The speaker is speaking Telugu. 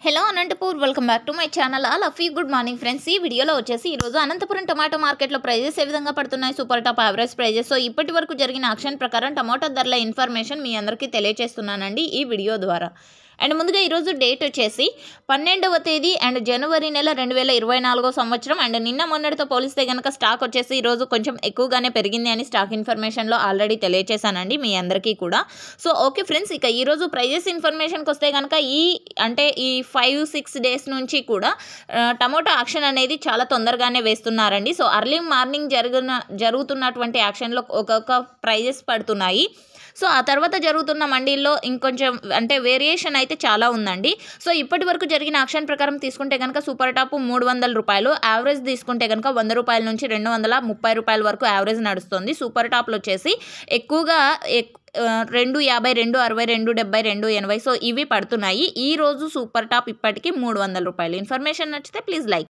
Hello Anantapur welcome back to my channel. All of you good morning friends. ఈ వీడియోలో వచ్చేసి ఈరోజు అనంతపురం టమాటో మార్కెట్లో ప్రైజెస్ ఏ విధంగా పడుతున్నాయి, super top average prices. So ఇప్పటి వరకు జరిగిన ఆక్షన్ ప్రకారం టమాటో ధరల ఇన్ఫర్మేషన్ మీ అందరికీ తెలియజేస్తున్నానండి ఈ వీడియో ద్వారా. అండ్ ముందుగా ఈరోజు డేట్ వచ్చేసి 12వ తేదీ అండ్ జనవరి నెల 2024 సంవత్సరం. అండ్ నిన్న మొన్నటితో పోలిస్తే కనుక స్టాక్ వచ్చేసి ఈరోజు కొంచెం ఎక్కువగానే పెరిగింది అని స్టాక్ ఇన్ఫర్మేషన్లో ఆల్రెడీ తెలియజేశానండి మీ అందరికీ కూడా. సో ఓకే ఫ్రెండ్స్, ఇక ఈరోజు ప్రైజెస్ ఇన్ఫర్మేషన్కి వస్తే కనుక ఈ 5-6 డేస్ నుంచి కూడా టమోటా యాక్షన్ అనేది చాలా తొందరగానే వేస్తున్నారండి. సో అర్లీ మార్నింగ్ జరుగుతున్నటువంటి యాక్షన్లో ఒక్కొక్క ప్రైజెస్ పడుతున్నాయి. సో ఆ తర్వాత జరుగుతున్న మండీల్లో ఇంకొంచెం అంటే వేరియేషన్ అయితే చాలా ఉందండి. సో ఇప్పటి వరకు జరిగిన యాక్షన్ ప్రకారం తీసుకుంటే కనుక సూపర్ టాప్ 300 రూపాయలు, యావరేజ్ తీసుకుంటే కనుక 100 రూపాయల నుంచి 230 రూపాయల వరకు యావరేజ్ నడుస్తుంది. సూపర్ టాప్లో వచ్చేసి ఎక్కువగా 250, 260, 270, 280 సో ఇవి పడుతున్నాయి. ఈ రోజు సూపర్ టాప్ ఇప్పటికీ 300 రూపాయలు. ఇన్ఫర్మేషన్ నచ్చితే ప్లీజ్ లైక్.